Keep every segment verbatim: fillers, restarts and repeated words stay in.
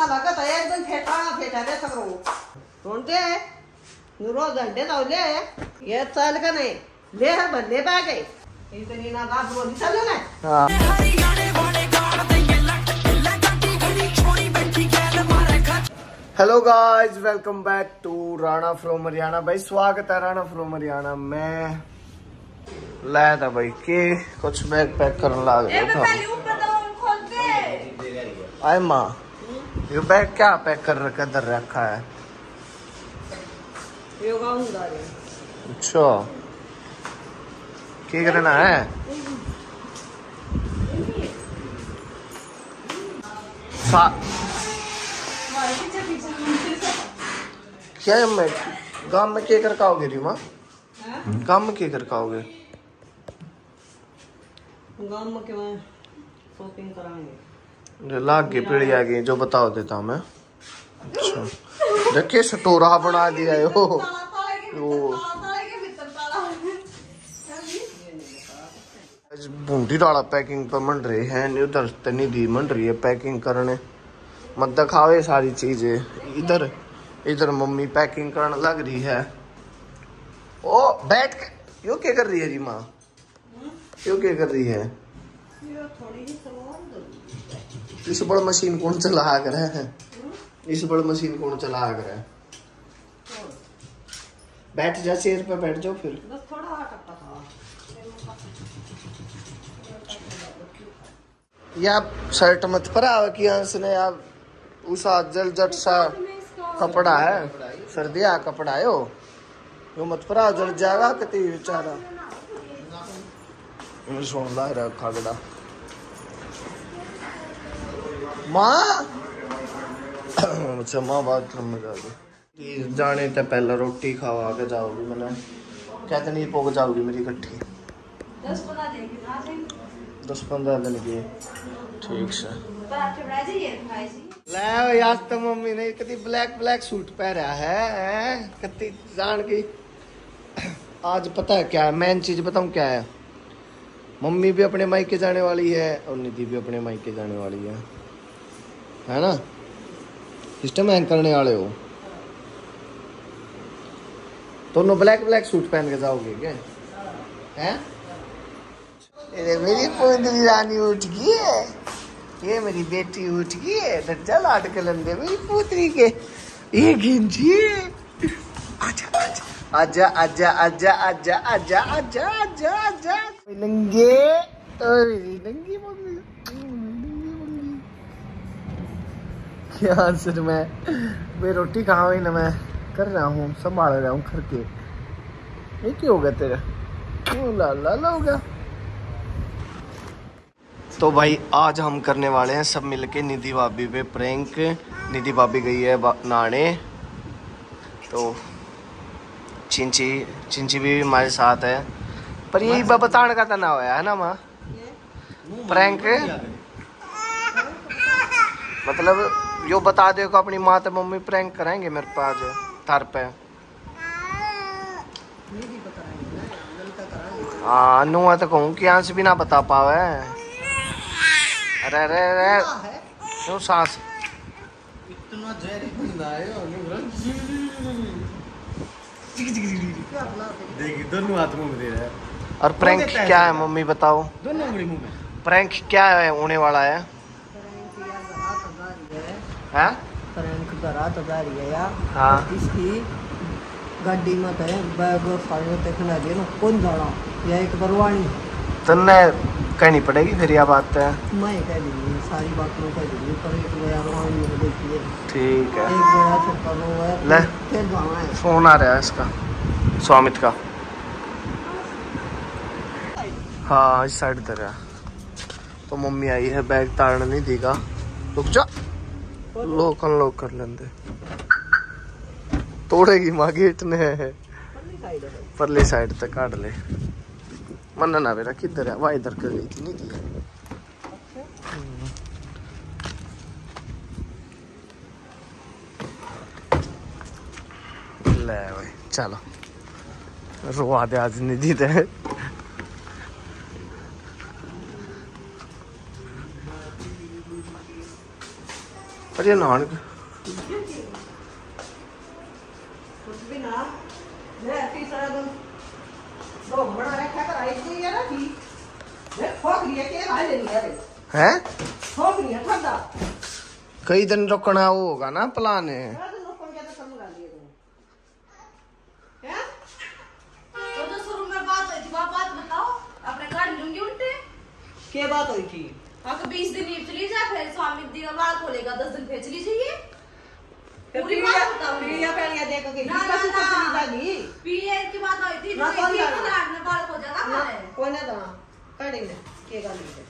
ना लागत है एकदम फेटा फेटा दे सगळं कोणते रोज घंटे धावले ये चाल का नाही ले है भरले बैग है इतनी ना बात बोली चल ना हां hello guys welcome back to Rana from Haryana. भाई स्वागत है राणा फ्रॉम हरियाणा। मैं लाया था भाई के कुछ बैग पैक करने लग गया था। आए माँ ये बैग क्या पैक कर रखा इधर रखा है? अच्छा क्या करना है? सा क्या मैं गांव में क्या कर खाओगे री माँ? गांव में क्या कर खाओगे? गांव में क्या शॉपिंग कराएंगे लाग के पीढ़ी आ गई जो बताओ देता हूँ मैं। अच्छा देखिए सटोरा बना दिया है वो वो बूंदी डाला पैकिंग पर मंड रही है उधर तनी दी मंड रही है पैकिंग करने मत दिखावे सारी चीजें। इधर इधर मम्मी पैकिंग करने लग रही है। ओ बैठ यो क्या कर रही है री माँ? यो क्या कर रही है? इस बड़ मशीन कौन चला कर है? इस बड़ मशीन कौन चला कर है? बैठ जा चेयर पे बैठ जाओ फिर। या शर्ट मत परा कि ने या उसा जल जट सा कपड़ा है सर्दिया कपड़ा है यो यो मत परा जल जाएगा कति बेचारा सोन ला रखा गड़ा माँ। अच्छा माँ बाथरूम में जाओगी जाने तो पहला रोटी खावा के जाओगी। मैंने कहते नहीं पोग जाओगी मेरी कट्ठी दस पंद्रह दिन की ठीक से ले यार तो मम्मी ने कति ब्लैक ब्लैक सूट पहना है कति जान की। आज पता है क्या मेन चीज बताऊं क्या है? मम्मी भी अपने मायके जाने वाली है और निधि भी अपने मायके जाने वाली है है ना? सिस्टम हैंग करने वाले हो दोनों ब्लैक ब्लैक सूट पहन के जाओगे क्या? हैं? मेरी पोंदरी रानी उठ गई है ये मेरी बेटी उठ गई है दज्जा लाट के लंदे मेरी पुत्री के ये गिंजी आजा आजा आजा आजा आजा आजा आजा आजा आजा नंगे नंगी मम्मी क्या सर मैं मैं रोटी खा हुई ना मैं कर रहा हूँ संभाल रहा हूँ घर के। ये क्या होगा तेरा क्यों लाल लाल होगा? तो भाई आज हम करने वाले हैं सब मिलके निधि भाभी पे प्रैंक। निधि भाभी गई है नहाने तो चिंची चिंची भी हमारे साथ है पर यही बताने का तो ना होया है ना माँ प्रैंक मतलब यो बता दे को अपनी माँ तो मम्मी प्रैंक कराएंगे मेरे पास तार पे। हाँ नु तो कहूँ कि यहाँ से भी ना बता पावे। अरे अरे अरे क्यों सांस इतना जहरी बंदा है देखिए दोनों हाथ मुंह में दे रहा है। और प्रैंक क्या है मम्मी बताओ? दोनों मुंह में प्रैंक क्या है होने वाला है? हैं? प्रैंक करा तो जा रही है यार। हाँ इसकी गाड़ी में तो बैग सारे देखना दे ना कौन जाना या एक दरवानी तन्ने कहनी पड़ेगी फिर यह बात है। मैं कह दूंगी सारी बात में कह दूंगी पर एक गया रवानी में देखिए ठीक है एक गया तो करो है ले फिर जाना है। फोन आ रहा है इसका स्वामित का। हाँ इस साइड तरह तो मम्मी आई है बैग ताड़ने नहीं देगा। रुक जा लोक अनलॉक कर लेंगे तोड़ेगी माँ गेट ने परली साइड तक काट ले मन ना बेटा किधर है वहाँ इधर कर गई थी नहीं थी। ले भाई चलो रोआ दे आज निधि दे अरे नान कुछ भी ना मैं ऐसी सारा दिन दो बड़ा रखा कर आई थी यार थी ये ठोक रही है के आ ले यार हैं ठोक रही है ठंडा कई दिन रुकना वो होगा ना प्लान है क्या बात हुई थी? आपको बीस दिन लीव चली जाए फिर स्वामी दी का बाल खोलेगा दस दिन फिर चली जाइए पूरी बात बताओ प्रिया पहले देखो कि ना ना चली जागी पीए की बात हुई थी ना तो कौन एक जाना? दिन आठ में बाल खो जाना ना हमारे कोई ना दवा कड़ी में के गाली है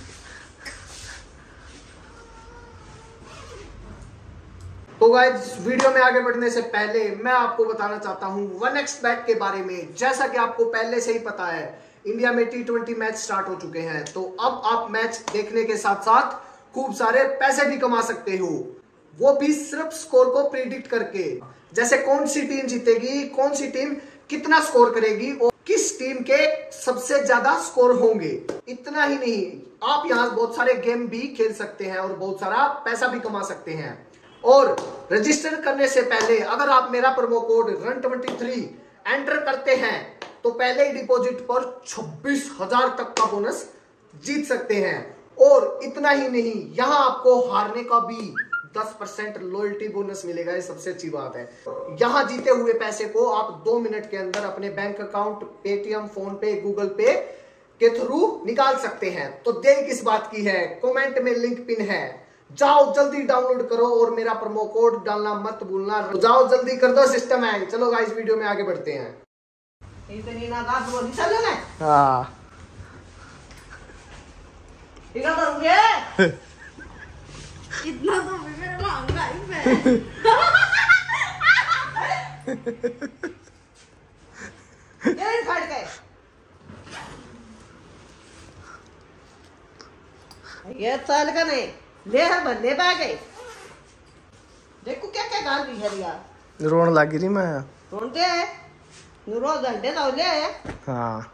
तो गाइस वीडियो में आगे बढ़ने से पहले मैं आपको बताना चाहता हूं वन एक्स बैट के बारे में। जैसा कि आपको पहले से ही पता है इंडिया में टी ट्वेंटी मैच स्टार्ट हो चुके हैं, तो अब आप मैच देखने के साथ साथ खूब सारे पैसे भी कमा सकते हो, वो भी सिर्फ स्कोर को प्रिडिक्ट करके। जैसे कौन सी टीम जीतेगी, कौन सी टीम कितना स्कोर करेगी और किस टीम के सबसे ज्यादा स्कोर होंगे। इतना ही नहीं, आप यहाँ बहुत सारे गेम भी खेल सकते हैं और बहुत सारा पैसा भी कमा सकते हैं। और रजिस्टर करने से पहले अगर आप मेरा promo code run twenty three enter करते हैं तो पहले ही डिपॉजिट पर छब्बीस हजार तक का बोनस जीत सकते हैं। और इतना ही नहीं, यहाँ आपको हारने का भी दस परसेंट लॉयल्टी बोनस मिलेगा। ये सबसे अच्छी बात है। यहाँ जीते हुए पैसे को आप दो मिनट के अंदर अपने bank account, Paytm, PhonePe, Google Pay के थ्रू निकाल सकते हैं। तो देर किस बात की है, कमेंट में लिंक पिन है, जाओ जल्दी डाउनलोड करो और मेरा प्रोमो कोड डालना मत भूलना। जाओ जल्दी कर दो, सिस्टम है। चलो गाइस वीडियो में आगे बढ़ते हैं। इतनी ना बात बोली चलो ना हाँ इधर करूंगे इतना तो मेरा महंगाई में ये फट गए ये साल का नहीं ले हर बंदे पा गए। देखो क्या क्या गाल रही है यार, रोन लगी रही मैं रोते रोज घंटे तो ले हाँ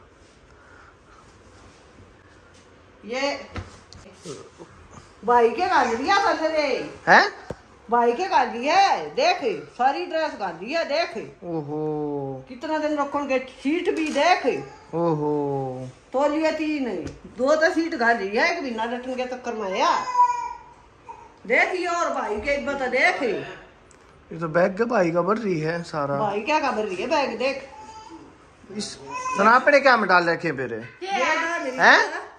ये भाई के गाल दिया कर रे हैं भाई के गाल दी है, देख सारी ड्रेस गाल दी है, देख ओहो कितना दिन रखोगे, सीट भी देख ओहो तो लिए तीन दो तो सीट गाल दी है, एक बिना डटन के चक्कर में यार देखिए। और भाई के एक बता देख ये तो बैग के भाई का भर रही है सारा। भाई क्या खबर रही है बैग देख इस सनापड़े क्या में डाल रखे मेरे हैं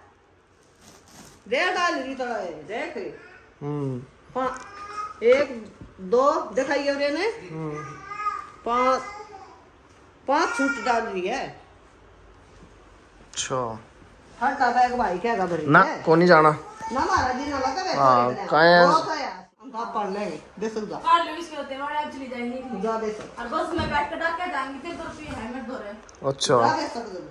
देख डाल रही तो देख हम्म पा- एक दो दिखाइए और ने पांच पांच सूट डाल रही है। अच्छा हर का बैग भाई क्या खबर रही ना है को नहीं जाना ना महाराज जी ना लगा रे हाँ, काहे- बहुत है यार, हम आप पढ़ लेंगे देख सकता और लुइस के होते हैं और चली जाएंगी जा दे सकता और बस मैं बैठ के डाक के जाएंगी फिर तो फिर हेलमेट धो रहे अच्छा जा दे सकता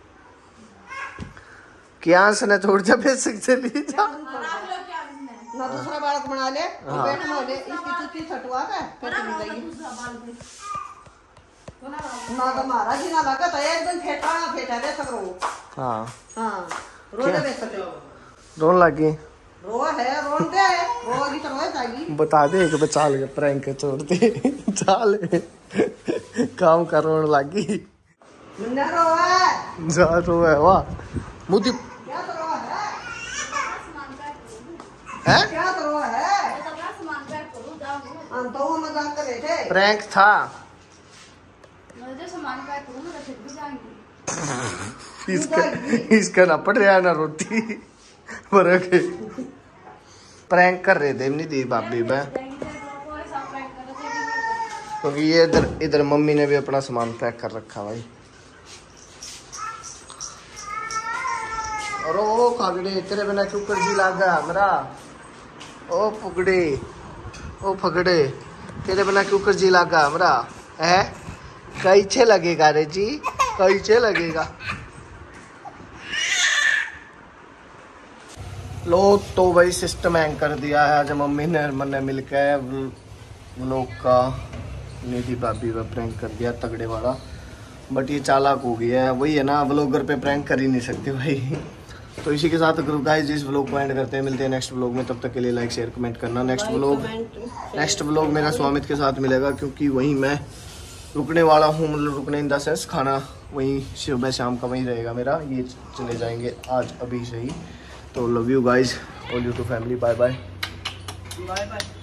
क्या से ने छोड़ जा बेसिक चली जा और आप लोग क्या इसने ना दूसरा बालक बना ले हाँ। पेट में ले इसकी चुट्टी छटवा के फिर बड़ा चली बड़ा जाएगी। दूसरा बाल भी बना ना तो महाराज जी ना लगा तो एक दिन फेटा फेटा दे सक रो हाँ हाँ रो दे सकते रोन लगी रो है रोन दे रो की तो रोए जाएगी। बता दे कि चाल के प्रैंक छोड़ दे चाल काम कर रोन लगी मुन्ना रो है जा रो है वाह मुदी क्या तो रो है सामान पैक करो है क्या तो रो है तो अपना सामान पैक करो जाओ हम तो मजाक कर रहे थे प्रैंक था मैं जो सामान पैक करूँ मैं फिर भी जाएंगी इसका इसका ना पड़ रहा ना रोटी पर के प्रैंक कर रहे थे नहीं दी भाभी मैं क्योंकि ये इधर इधर मम्मी ने भी अपना सामान पैक कर रखा भाई। और ओ खागड़े तेरे बिना कुकर जी लागा मेरा ओ पुगड़े ओ फगड़े तेरे बिना कुकर जी लागा मेरा है कैसे लगेगा रे जी कैसे लगेगा। लो तो भाई सिस्टम हैंग कर दिया है आज मम्मी ने मैंने मिलकर व्लॉग का निधि भाभी का प्रैंक कर दिया तगड़े वाला। बट ये चालाक हो गया है, वही है ना व्लॉगर पे प्रैंक कर ही नहीं सकते भाई। तो इसी के साथ गाइस इस व्लॉग को एंड करते हैं, मिलते हैं नेक्स्ट व्लॉग में। तब तक के लिए लाइक शेयर कमेंट करना। नेक्स्ट व्लॉग नेक्स्ट व्लॉग मेरा स्वामित के साथ मिलेगा, क्योंकि वहीं मैं रुकने वाला हूँ, मतलब रुकने इन द सेंस खाना वहीं सुबह शाम का वहीं रहेगा मेरा। ये चले जाएंगे आज अभी से ही। तो love you guys, all you too family, bye bye bye bye.